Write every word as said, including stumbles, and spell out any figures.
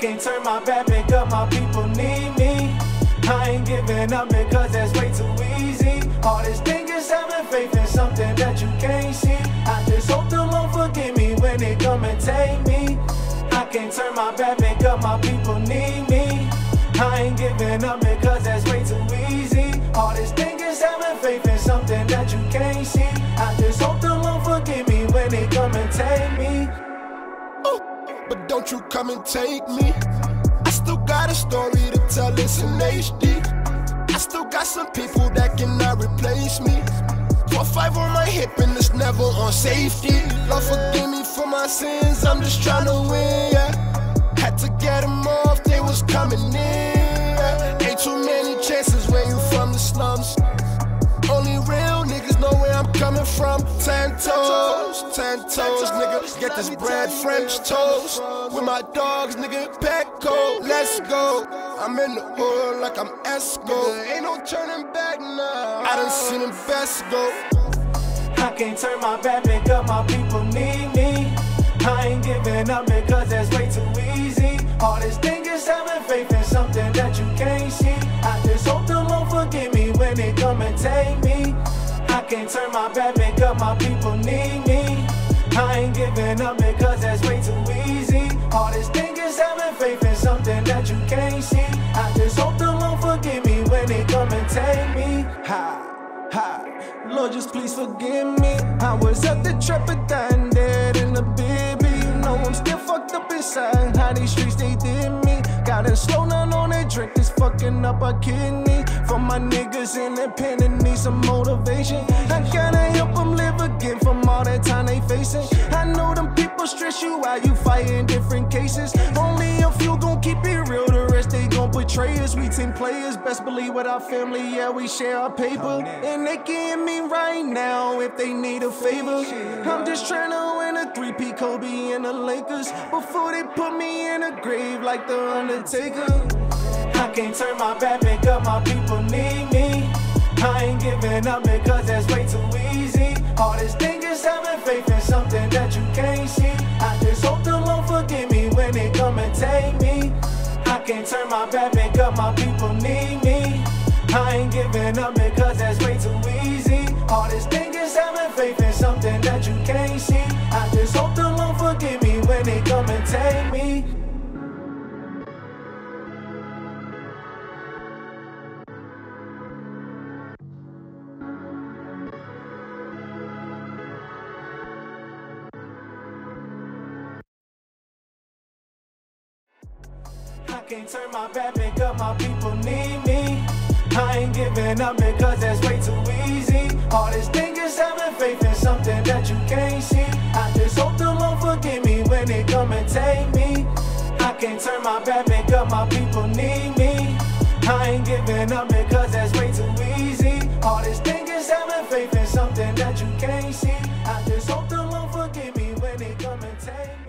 can't turn my back, make up, my people need me. I ain't giving up because that's way too easy. All this thing is having faith in something that you can't see. I just hope the Lord forgive me when they come and take me. I can't turn my back, make up, my people need me. I ain't giving up because that's way too easy. All this thing is having faith in something that you can't see. I just hope the Lord forgive me when they come and take me. Ooh, but don't you come and take me. I still got a story to tell, it's in H D. I still got some people that cannot replace me. four five on my hip and it's never on safety. Lord forgive me for my sins, I'm just trying to win, yeah. Had to get them off, they was coming in, yeah. Ain't too many chances when you from the slums. Only real niggas know where I'm coming from. Ten toes, ten toes, nigga. Get this bread, French toast. With my dogs, nigga, Petco, let's go. I'm in the hood like I'm Esco. Ain't no turning back now. I done seen them best go. I can't turn my back, make up, my people need me. I ain't giving up because that's way too easy. All this thing is having faith in something that you can't see. I just hope the Lord forgive me when they come and take me. I can't turn my back, make up, my people need me. I ain't giving up because that's way too easy. All this thing is having faith in something that you can't see. I just hope the Lord forgive me when they come and take me. Ha, ha, Lord, just please forgive me. I was at the trap and dying dead in the baby. You know I'm still fucked up inside. How these streets they did me. Gotta slow down on that drink, it's fucking up our kidney. For my niggas independent, need some motivation. I gotta help them live again from all that time they facing. I know them people stress you out, you fighting different cases. Only a few gon' keep it real, the rest they gon' betray us. We team players, best believe with our family, yeah, we share our paper. And they give me right now if they need a favor. I'm just trying to win a three-peat, Kobe and the Lakers, before they put me in a grave like the Undertaker. I can't turn my back, make up, my people need me. I ain't giving up because that's way too easy. All this thing is having faith in something that you can't see. I just hope the Lord forgive me when they come and take me. I can't turn my back, make up, my people need me. I ain't giving up because that's way too easy. All this thing is having faith in something that you can't see. I just hope the Lord forgive me when they come and take me. I can't turn my back, make up, my people need me. I ain't giving up because that's way too easy. All this thing is having faith in something that you can't see. I just hope the Lord forgive me when they come and take me. I can't turn my back, make up, my people need me. I ain't giving up because that's way too easy. All this thing is having faith in something that you can't see. I just hope the Lord forgive me when they come and take me.